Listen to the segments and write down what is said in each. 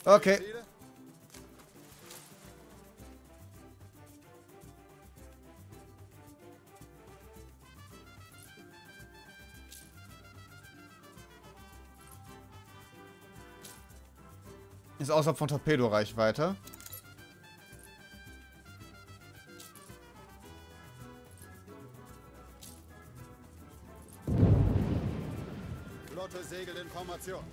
Okay. Ist außerhalb von Torpedo-Reichweite. Flotte segelt in Formation.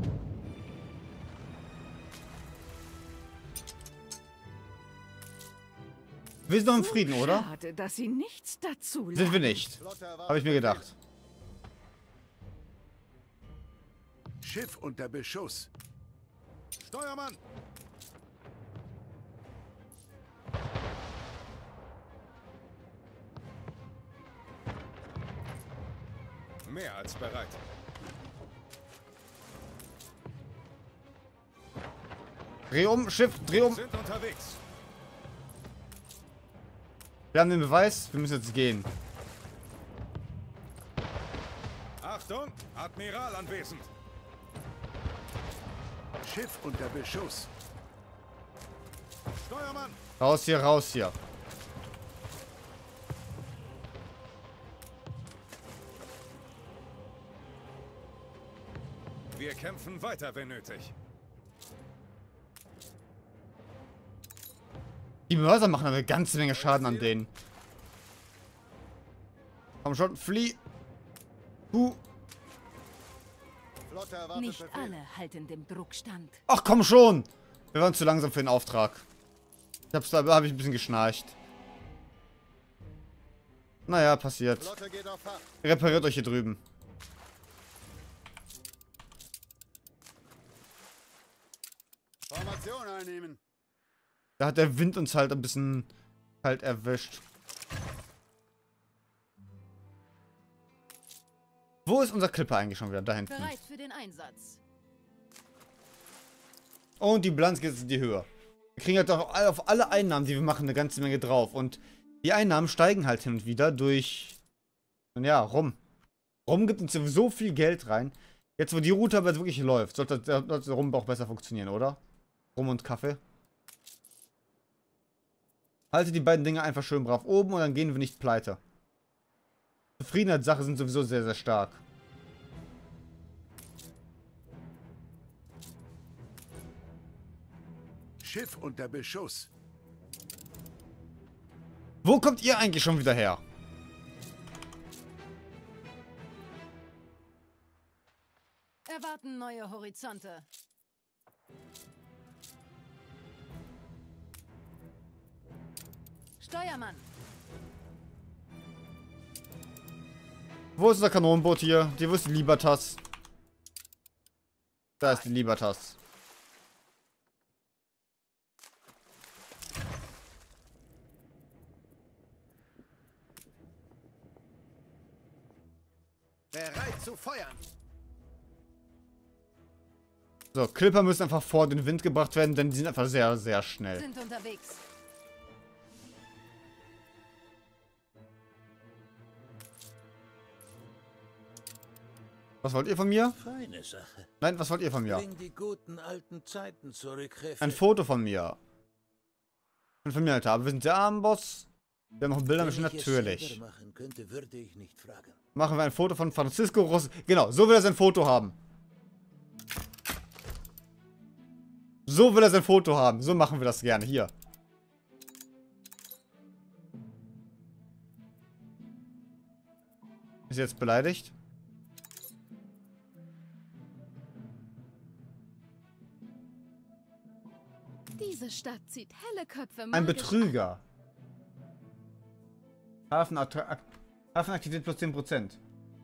Wir sind noch im Frieden, oder? Schade, dass sie nichts dazu lernen. Sind wir nicht. Habe ich mir gedacht. Schiff unter Beschuss. Steuermann! Mehr als bereit. Dreh um, Schiff, dreh um. Sind unterwegs. Wir haben den Beweis, wir müssen jetzt gehen. Achtung, Admiral anwesend. Schiff unter Beschuss. Steuermann! Raus hier, raus hier. Wir kämpfen weiter, wenn nötig. Die Mörser machen eine ganze Menge Schaden an denen. Komm schon, flieh. Flotte erwartet Nicht Befehl. alle halten dem Druck stand. Ach komm schon. Wir waren zu langsam für den Auftrag. Da habe ich ein bisschen geschnarcht. Naja, passiert. Flotte geht auf Fahrt. Repariert euch hier drüben. Formation einnehmen. Da hat der Wind uns halt ein bisschen kalt erwischt. Wo ist unser Clipper eigentlich schon wieder? Da hinten. Bereit für den Einsatz. Und die Bilanz geht jetzt in die Höhe. Wir kriegen halt auch auf alle Einnahmen, die wir machen, eine ganze Menge drauf. Und die Einnahmen steigen halt hin und wieder durch... Ja, Rum. Rum gibt uns so viel Geld rein. Jetzt, wo die Route aber wirklich läuft, sollte der Rum auch besser funktionieren, oder? Rum und Kaffee. Halte die beiden Dinge einfach schön brav oben und dann gehen wir nicht pleite. Zufriedenheitssache sind sowieso sehr, sehr stark. Schiff unter Beschuss. Wo kommt ihr eigentlich schon wieder her? Erwarten neue Horizonte. Steuermann. Wo ist unser Kanonenboot hier? Wo ist die Libertas? Da ist die Libertas. Bereit zu feuern. So, Clipper müssen einfach vor den Wind gebracht werden, denn die sind einfach sehr, sehr schnell. Sind unterwegs. Was wollt ihr von mir? Feine Sache. Nein, was wollt ihr von mir? Bring die guten alten Zeiten zurück, Chef. Ein Foto von mir. Von mir, Alter. Aber wir sind der Armboss. Wir haben noch Bilder mit natürlich. Machen könnte, würde ich nicht fragen. Machen wir ein Foto von Francisco Ross. Genau, so will er sein Foto haben. So will er sein Foto haben. So machen wir das gerne. Hier. Ist jetzt beleidigt? Diese Stadt zieht helle Köpfe. Ein magisch Betrüger. Hafenaktivität plus 10%.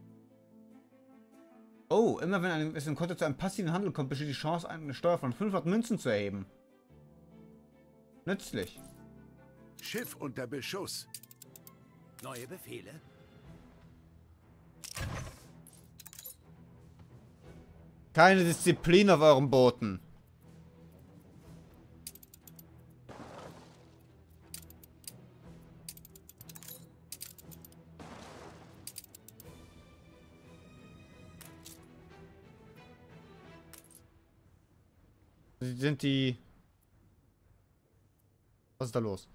Oh, immer wenn es im Konto zu einem passiven Handel kommt, besteht die Chance, eine Steuer von 500 Münzen zu erheben. Nützlich. Schiff unter Beschuss. Neue Befehle? Keine Disziplin auf euren Booten. Sind die... Was ist da los?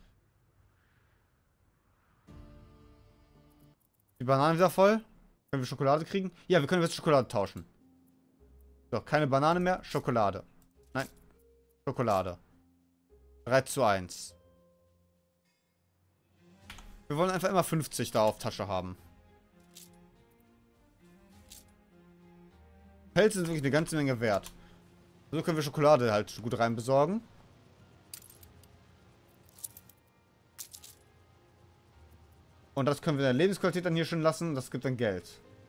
Die Bananen wieder voll? Können wir Schokolade kriegen? Ja, wir können jetzt Schokolade tauschen. So, keine Banane mehr. Schokolade. Nein. Schokolade. 3:1. Wir wollen einfach immer 50 da auf Tasche haben. Pelze sind wirklich eine ganze Menge wert. So können wir Schokolade halt gut rein besorgen. Und das können wir in der Lebensqualität dann hier schön lassen. Das gibt dann Geld.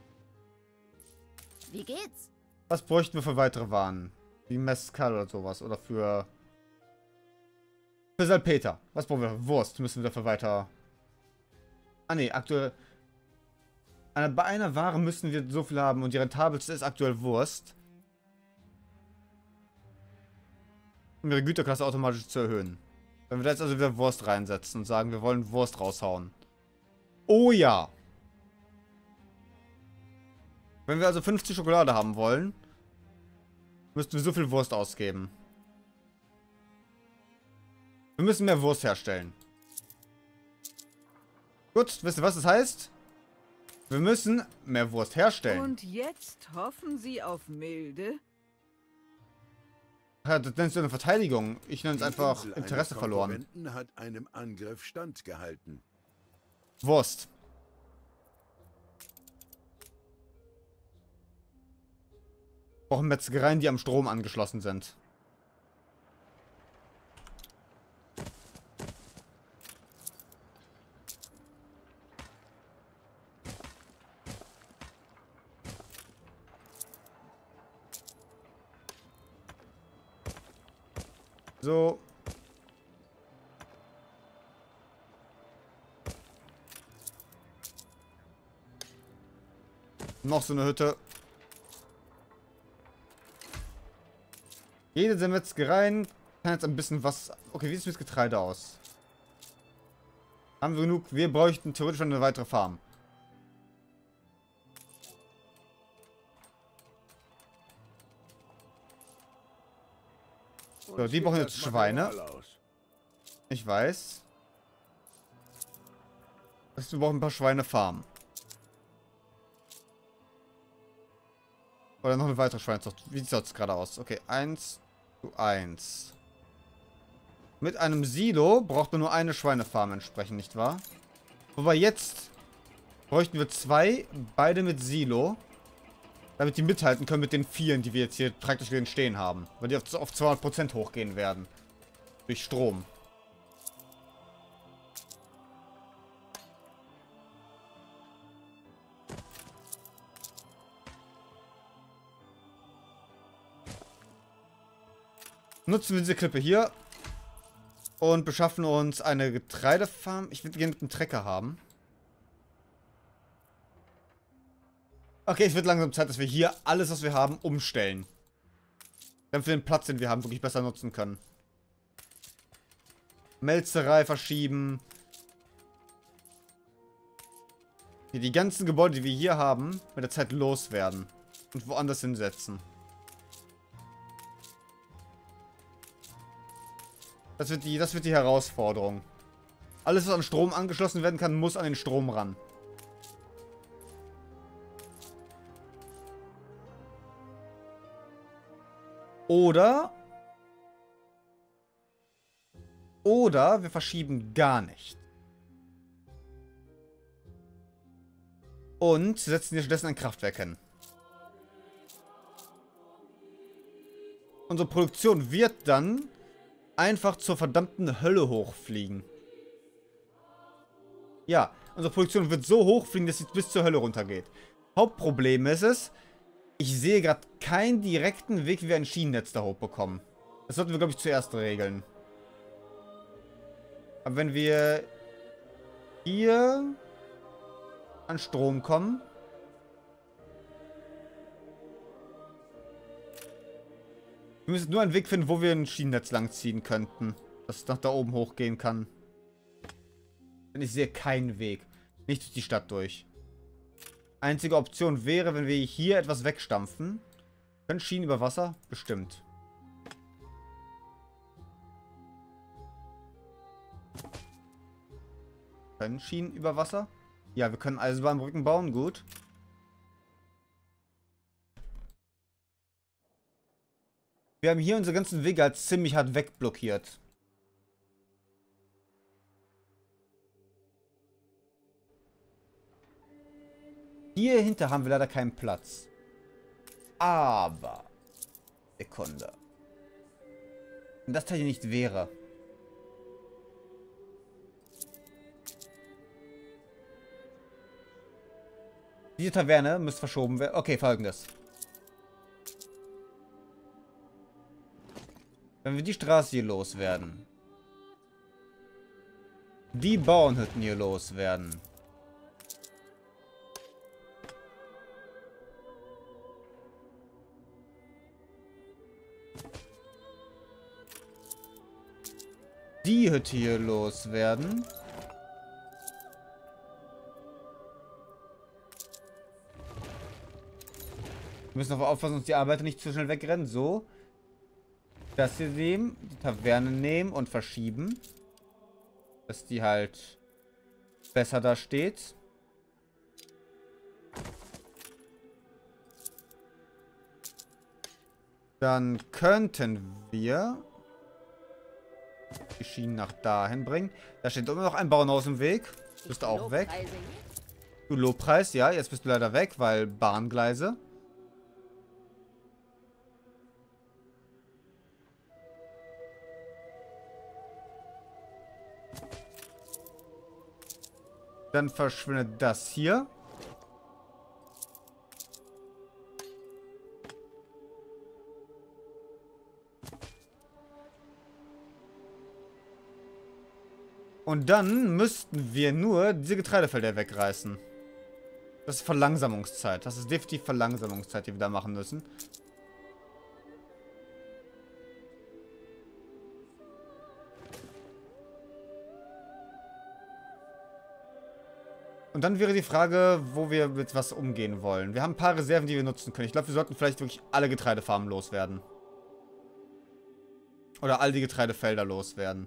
Wie geht's? Was bräuchten wir für weitere Waren? Wie Mezcal oder sowas. Oder für Salpeter. Was brauchen wir? Wurst müssen wir dafür weiter... Ah ne, aktuell... Bei einer Ware müssen wir so viel haben. Und die rentabelste ist aktuell Wurst. Um ihre Güterklasse automatisch zu erhöhen. Wenn wir da jetzt also wieder Wurst reinsetzen und sagen, wir wollen Wurst raushauen. Oh ja! Wenn wir also 50 Schokolade haben wollen, müssten wir so viel Wurst ausgeben. Wir müssen mehr Wurst herstellen. Gut, wisst ihr, was das heißt? Wir müssen mehr Wurst herstellen. Und jetzt hoffen Sie auf Milde? Ja, das nennst du eine Verteidigung. Ich nenne es Die einfach Insel Interesse eines verloren. Konkurrenten hat einem Angriff standgehalten. Wurst. Wir brauchen Metzgereien, die am Strom angeschlossen sind. So. Noch so eine Hütte. Jede der Metzgereien kann jetzt ein bisschen was... Okay, wie sieht es mit Getreide aus? Haben wir genug? Wir bräuchten theoretisch eine weitere Farm. So, die brauchen jetzt Schweine. Ich weiß. Das heißt, wir brauchen ein paar Schweinefarmen. Oder noch eine weitere Schweinezucht. Wie sieht das gerade aus? Okay, 1:1. Mit einem Silo braucht man nur eine Schweinefarm entsprechend, nicht wahr? Wobei jetzt bräuchten wir 2, beide mit Silo. Damit die mithalten können mit den 4, die wir jetzt hier praktisch drin stehen haben. Weil die auf 200% hochgehen werden. Durch Strom. Nutzen wir diese Klippe hier. Und beschaffen uns eine Getreidefarm. Ich würde gerne einen Trecker haben. Okay, es wird langsam Zeit, dass wir hier alles, was wir haben, umstellen. Damit wir den Platz, den wir haben, wirklich besser nutzen können. Melzerei verschieben. Hier die ganzen Gebäude, die wir hier haben, mit der Zeit loswerden. Und woanders hinsetzen. Das wird die Herausforderung. Alles, was an Strom angeschlossen werden kann, muss an den Strom ran. Oder wir verschieben gar nicht. Und setzen hier stattdessen ein Kraftwerk hin. Unsere Produktion wird dann einfach zur verdammten Hölle hochfliegen. Ja, unsere Produktion wird so hochfliegen, dass sie bis zur Hölle runtergeht. Hauptproblem ist es, ich sehe gerade keinen direkten Weg, wie wir ein Schienennetz da hochbekommen. Das sollten wir, glaube ich, zuerst regeln. Aber wenn wir hier an Strom kommen. Wir müssen nur einen Weg finden, wo wir ein Schienennetz langziehen könnten. Das nach da oben hochgehen kann. Denn ich sehe keinen Weg. Nicht durch die Stadt durch. Einzige Option wäre, wenn wir hier etwas wegstampfen. Können Schienen über Wasser? Bestimmt. Können Schienen über Wasser? Ja, wir können Eisenbahnbrücken bauen, gut. Wir haben hier unsere ganzen Wege halt ziemlich hart wegblockiert. Hier hinter haben wir leider keinen Platz. Aber... Sekunde. Wenn das Teil hier nicht wäre... Diese Taverne müsste verschoben werden. Okay, folgendes. Wenn wir die Straße hier loswerden. Die Bauernhütten hier loswerden. Die Hütte hier loswerden. Wir müssen aber aufpassen, dass die Arbeiter nicht zu schnell wegrennen. So. Das hier nehmen, die Taverne nehmen und verschieben. Dass die halt besser da steht. Dann könnten wir die Schienen nach dahin bringen. Da steht immer noch ein Bauernhaus im Weg. Bist du auch weg? Du Lobpreis, ja, jetzt bist du leider weg, weil Bahngleise. Dann verschwindet das hier. Und dann müssten wir nur diese Getreidefelder wegreißen. Das ist Verlangsamungszeit. Das ist definitiv Verlangsamungszeit, die wir da machen müssen. Und dann wäre die Frage, wo wir mit was umgehen wollen. Wir haben ein paar Reserven, die wir nutzen können. Ich glaube, wir sollten vielleicht wirklich alle Getreidefarmen loswerden. Oder all die Getreidefelder loswerden.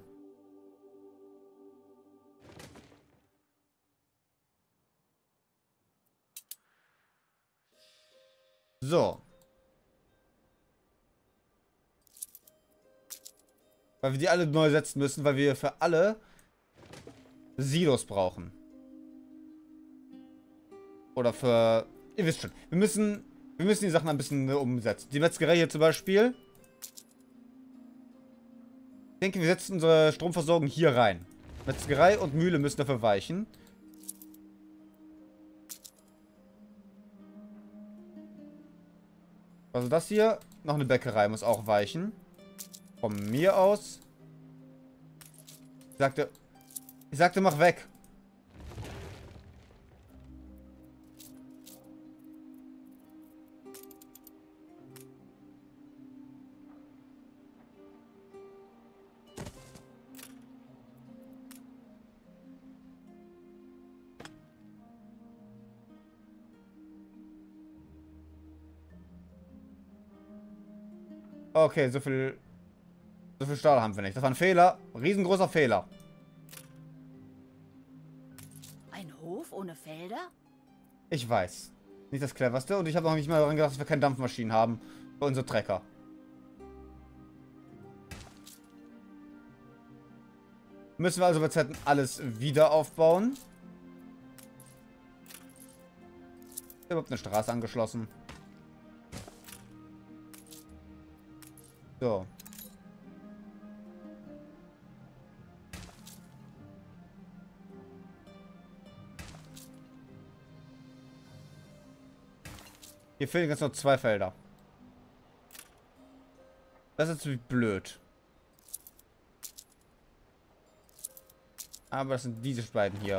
So. Weil wir die alle neu setzen müssen, weil wir für alle Silos brauchen. Oder für... Ihr wisst schon. Wir müssen die Sachen ein bisschen umsetzen. Die Metzgerei hier zum Beispiel. Ich denke, wir setzen unsere Stromversorgung hier rein. Metzgerei und Mühle müssen dafür weichen. Also das hier, noch eine Bäckerei muss auch weichen. Von mir aus. Ich sagte, mach weg. Okay, so viel Stahl haben wir nicht. Das war ein Fehler. Riesengroßer Fehler. Ein Hof ohne Felder? Ich weiß. Nicht das cleverste. Und ich habe noch nicht mal daran gedacht, dass wir keine Dampfmaschinen haben für unsere Trecker. Müssen wir also bei Zeiten alles wieder aufbauen. Überhaupt eine Straße angeschlossen. So. Hier fehlen jetzt noch 2 Felder. Das ist jetzt blöd. Aber das sind diese beiden hier.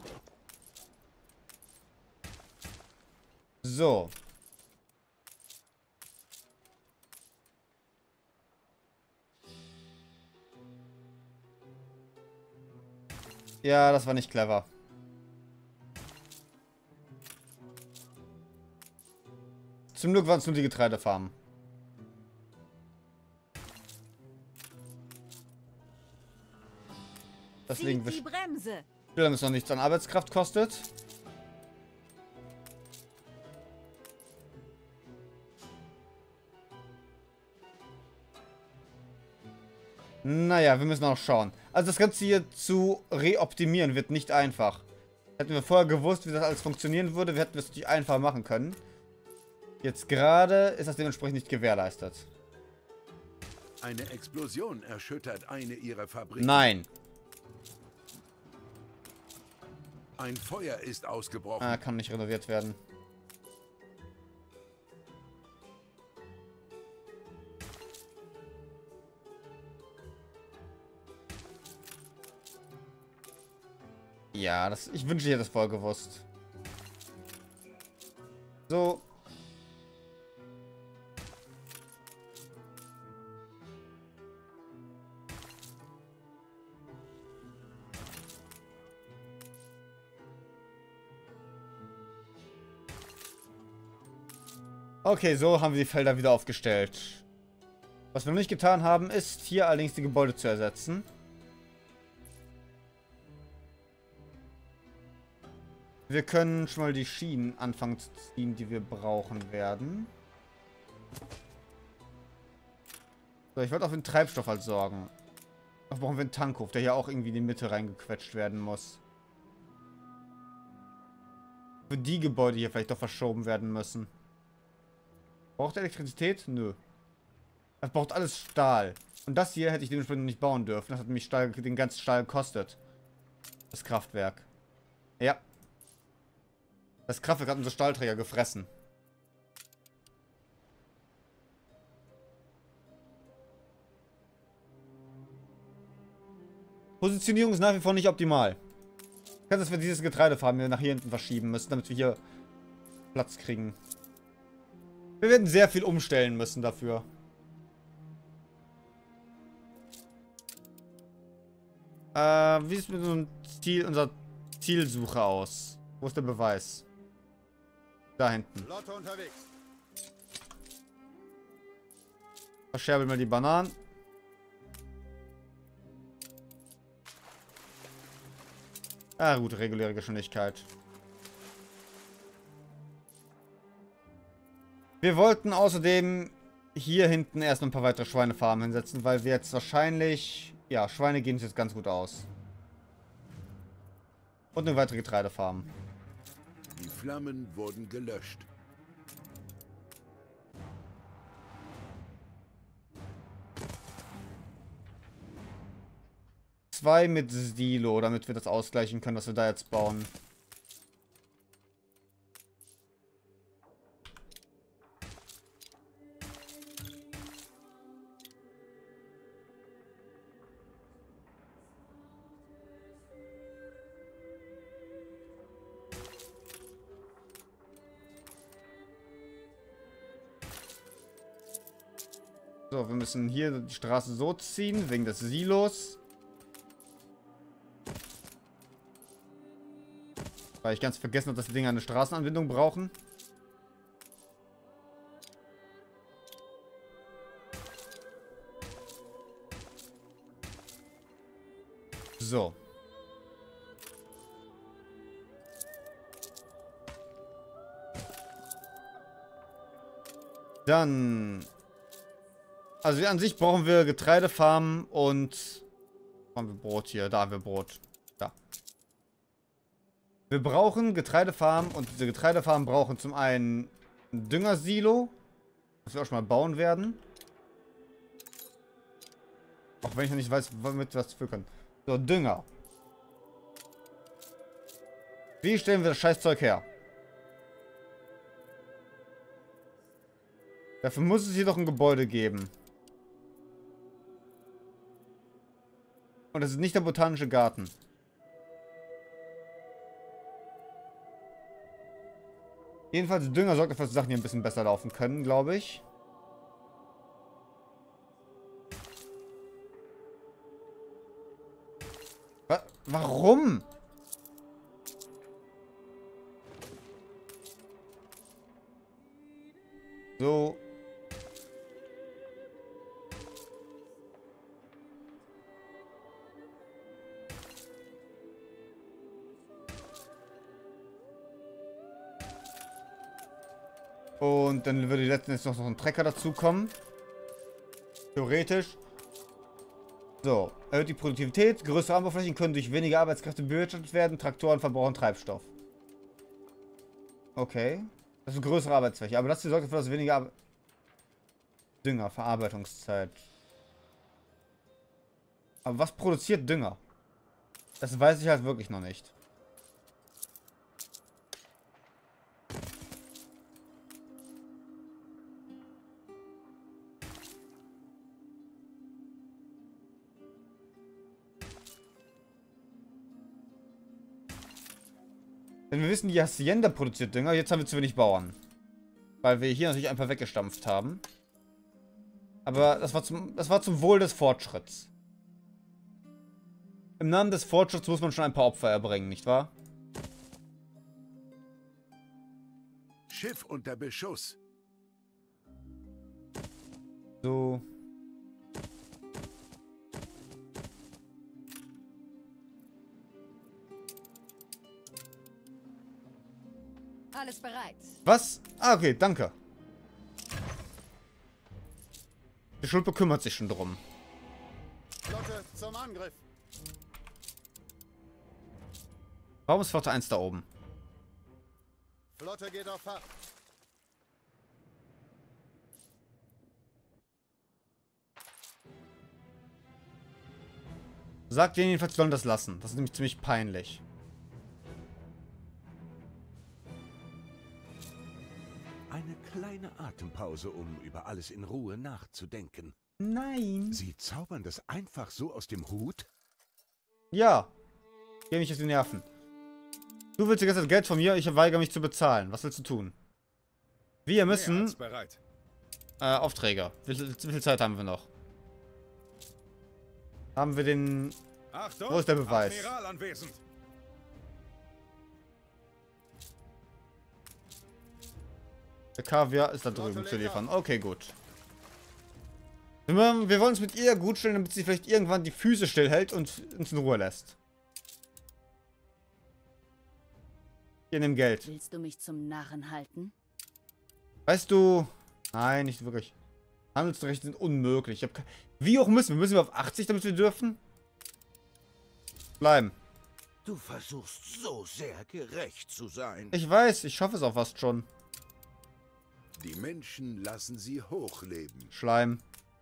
So. Ja, das war nicht clever. Zum Glück waren es nur die Getreidefarmen. Deswegen Zieht die Bremse. Damit es noch nichts an Arbeitskraft kostet. Naja, wir müssen auch schauen. Also das Ganze hier zu reoptimieren wird nicht einfach. Hätten wir vorher gewusst, wie das alles funktionieren würde, wir hätten es natürlich einfach machen können. Jetzt gerade ist das dementsprechend nicht gewährleistet. Eine Explosion erschüttert eine ihrer Fabriken. Nein. Ein Feuer ist ausgebrochen. Ah, kann nicht renoviert werden. Ja, ich wünschte, ich hätte das vorher gewusst. So. Okay, so haben wir die Felder wieder aufgestellt. Was wir noch nicht getan haben, ist hier allerdings die Gebäude zu ersetzen. Wir können schon mal die Schienen anfangen zu ziehen, die wir brauchen werden. So, ich wollte auf den Treibstoff halt sorgen. Auch brauchen wir einen Tankhof, der hier auch irgendwie in die Mitte reingequetscht werden muss. Für die Gebäude hier vielleicht doch verschoben werden müssen. Braucht Elektrizität? Nö. Das braucht alles Stahl. Und das hier hätte ich dementsprechend nicht bauen dürfen. Das hat nämlich den ganzen Stahl gekostet. Das Kraftwerk. Ja. Das Kraftwerk hat unsere Stahlträger gefressen. Positionierung ist nach wie vor nicht optimal. Ich kann, dass wir dieses Getreidefarm hier nach hier hinten verschieben müssen, damit wir hier Platz kriegen. Wir werden sehr viel umstellen müssen dafür. Wie sieht es mit unserer Zielsuche aus? Wo ist der Beweis? Da hinten. Verscherbeln wir die Bananen. Ah gut, reguläre Geschwindigkeit. Wir wollten außerdem hier hinten erst noch ein paar weitere Schweinefarmen hinsetzen, weil wir jetzt wahrscheinlich... Ja, Schweine gehen uns jetzt ganz gut aus. Und eine weitere Getreidefarm. Die Flammen wurden gelöscht. Zwei mit Silo, damit wir das ausgleichen können, was wir da jetzt bauen. So, wir müssen hier die Straße so ziehen, wegen des Silos. Weil ich ganz vergessen habe, dass die Dinger eine Straßenanbindung brauchen. So. Dann... Also an sich brauchen wir Getreidefarmen und... Wo haben wir Brot hier? Da haben wir Brot. Da. Wir brauchen Getreidefarmen und diese Getreidefarmen brauchen zum einen ein Düngersilo, das wir auch schon mal bauen werden. Auch wenn ich noch nicht weiß, womit wir das für können. So, Dünger. Wie stellen wir das Scheißzeug her? Dafür muss es hier doch ein Gebäude geben. Und das ist nicht der botanische Garten. Jedenfalls Dünger sorgt dafür, dass die Sachen hier ein bisschen besser laufen können, glaube ich. Warum? So. Und dann würde letzten Endes noch ein Trecker dazukommen. Theoretisch. So, erhöht die Produktivität. Größere Anbauflächen können durch weniger Arbeitskräfte bewirtschaftet werden. Traktoren verbrauchen Treibstoff. Okay. Das ist eine größere Arbeitsfläche. Aber das hier sorgt dafür, dass weniger Dünger, Verarbeitungszeit. Aber was produziert Dünger? Das weiß ich halt wirklich noch nicht. Denn wir wissen, die Hacienda produziert Dünger. Jetzt haben wir zu wenig Bauern. Weil wir hier natürlich ein paar weggestampft haben. Aber das war zum Wohl des Fortschritts. Im Namen des Fortschritts muss man schon ein paar Opfer erbringen, nicht wahr? Schiff unter Beschuss. So. Alles bereit. Was? Ah, okay, danke. Die Schulpe kümmert sich schon drum. Flotte zum Angriff. Warum ist Flotte 1 da oben? Flotte geht auf Fahrt. Sagt denen jedenfalls, sie sollen das lassen. Das ist nämlich ziemlich peinlich. Eine kleine Atempause, um über alles in Ruhe nachzudenken. Nein. Sie zaubern das einfach so aus dem Hut? Ja. Geh mich auf die Nerven. Du willst jetzt das Geld von mir, ich weigere mich zu bezahlen. Was willst du tun? Wir müssen... Bereit. Aufträge. Wie viel Zeit haben wir noch? Haben wir den... Achtung, Wo ist der Beweis? Admiral anwesend. Der Kaviar ist da drüben zu liefern. Okay, gut. Wir wollen uns mit ihr gut stellen, damit sie vielleicht irgendwann die Füße stillhält und uns in Ruhe lässt. Hier, nimm Geld. Willst du mich zum Narren halten? Weißt du... Nein, nicht wirklich. Handelsrechte sind unmöglich. Wie hoch müssen wir? Müssen wir auf 80, damit wir dürfen? Bleiben. Du versuchst so sehr gerecht zu sein. Ich weiß, ich schaffe es auch fast schon. Die Menschen lassen sie hochleben. Schleim.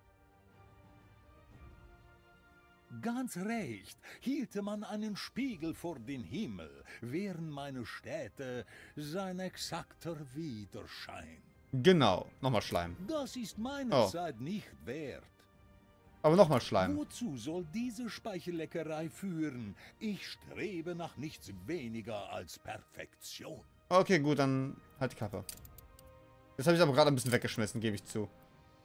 Ganz recht, hielte man einen Spiegel vor den Himmel, wären meine Städte sein exakter Widerschein. Genau. Nochmal Schleim. Das ist meine Zeit nicht wert. Aber nochmal Schleim. Wozu soll diese Speichelleckerei führen? Ich strebe nach nichts weniger als Perfektion. Okay, gut, dann halt die Kappe. Das habe ich aber gerade ein bisschen weggeschmissen, gebe ich zu.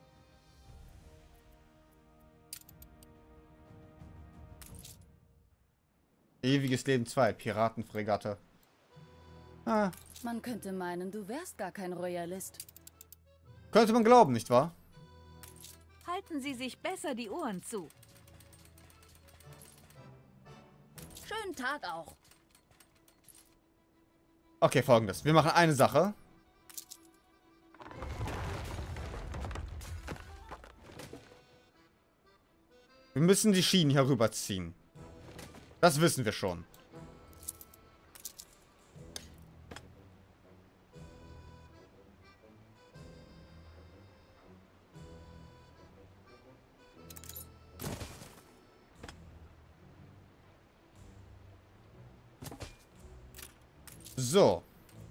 Ewiges Leben 2, Piratenfregatte. Ah, Man könnte meinen, du wärst gar kein Royalist. könnte man glauben, nicht wahr? Halten Sie sich besser die Ohren zu. Schönen Tag auch. Okay, folgendes. Wir machen eine Sache. Wir müssen die Schienen hier rüberziehen. Das wissen wir schon. So.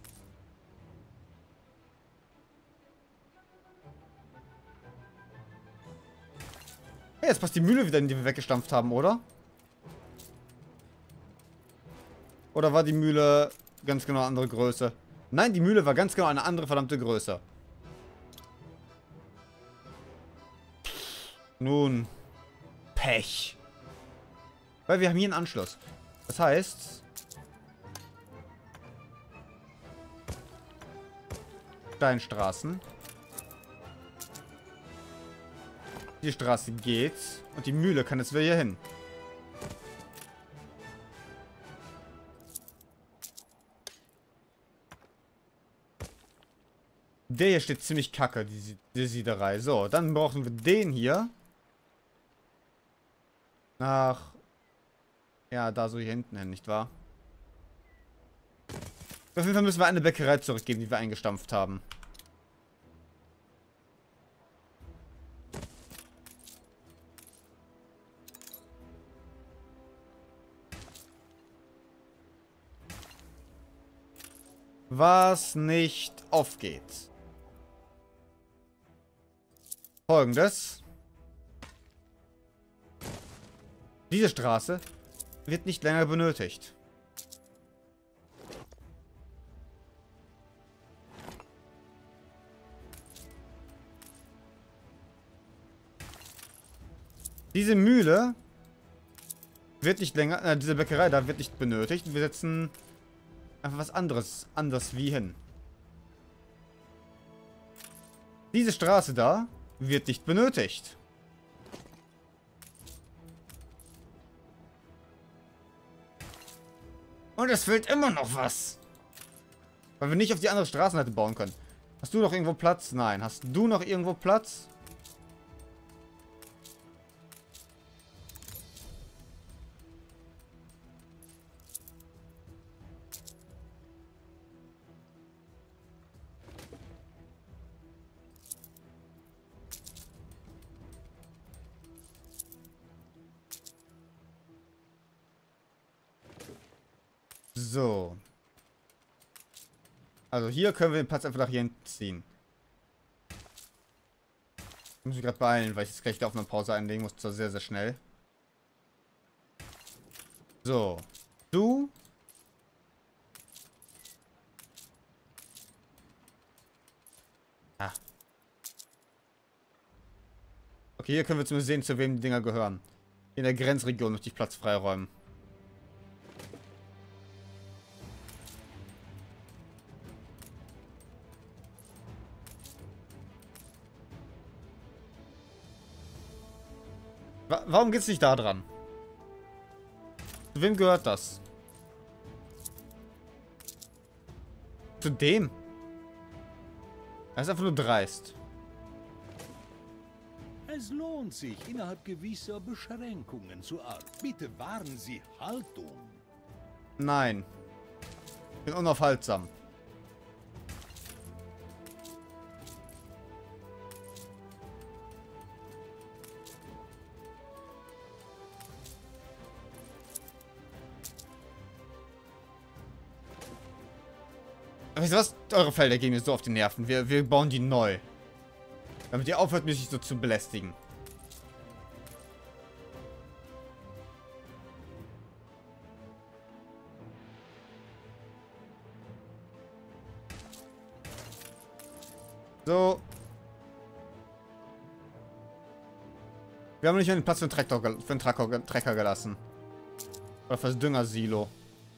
Hey, jetzt passt die Mühle wieder, in die wir weggestampft haben, oder? Oder war die Mühle ganz genau eine andere Größe? Nein, die Mühle war ganz genau eine andere verdammte Größe. Nun. Pech. Weil wir haben hier einen Anschluss. Das heißt... Steinstraßen. Die Straße geht. Und die Mühle kann jetzt wieder hier hin. Der hier steht ziemlich kacke, die Siederei. So, dann brauchen wir den hier. Nach... Ja, da so hier hinten hin, nicht wahr? Auf jeden Fall müssen wir eine Bäckerei zurückgeben, die wir eingestampft haben. Was nicht aufgeht. Folgendes. Diese Straße wird nicht länger benötigt. Diese Mühle wird nicht länger, diese Bäckerei da wird nicht benötigt. Wir setzen einfach was anders wie hin. Diese Straße da wird nicht benötigt. Und es fehlt immer noch was. Weil wir nicht auf die andere Straßenseite bauen können. Hast du noch irgendwo Platz? Nein. Hast du noch irgendwo Platz? So. Also hier können wir den Platz einfach nach hier hinten ziehen. Ich muss mich gerade beeilen, weil ich jetzt gleich wieder auf eine Pause einlegen muss. Zwar sehr, sehr schnell. So. Du. Ah. Okay, hier können wir zumindest sehen, zu wem die Dinger gehören. In der Grenzregion möchte ich Platz freiräumen. Warum geht's nicht da dran? Zu wem gehört das? Zu dem? Er ist einfach nur dreist. Es lohnt sich, innerhalb gewisser Beschränkungen zu arbeiten. Bitte wahren Sie Haltung. Nein. Ich bin unaufhaltsam. Wisst ihr was? Eure Felder gehen mir so auf die Nerven. Wir bauen die neu. Damit ihr aufhört, mich so zu belästigen. So. Wir haben nicht mehr den Platz für einen Trecker gelassen. Oder für das Düngersilo.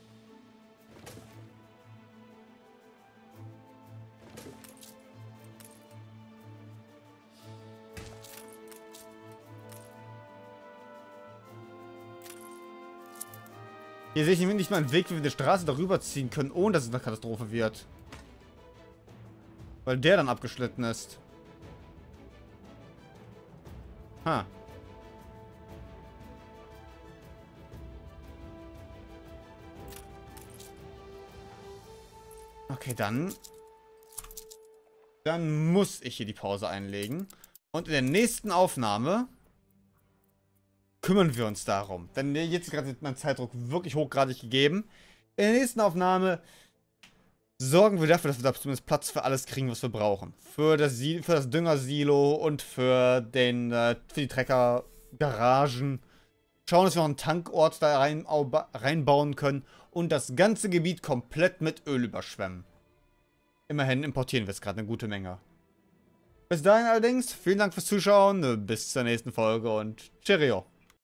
Hier sehe ich nicht mal einen Weg, wie wir die Straße darüber ziehen können, ohne dass es eine Katastrophe wird. Weil der dann abgeschnitten ist. Ha. Okay, dann muss ich hier die Pause einlegen. Und in der nächsten Aufnahme kümmern wir uns darum. Denn jetzt gerade mein Zeitdruck wirklich hochgradig gegeben. In der nächsten Aufnahme sorgen wir dafür, dass wir da zumindest Platz für alles kriegen, was wir brauchen. Für das Düngersilo und für die Treckergaragen. Schauen, dass wir noch einen Tankort da reinbauen können und das ganze Gebiet komplett mit Öl überschwemmen. Immerhin importieren wir es gerade eine gute Menge. Bis dahin allerdings, vielen Dank fürs Zuschauen, bis zur nächsten Folge und Cheerio.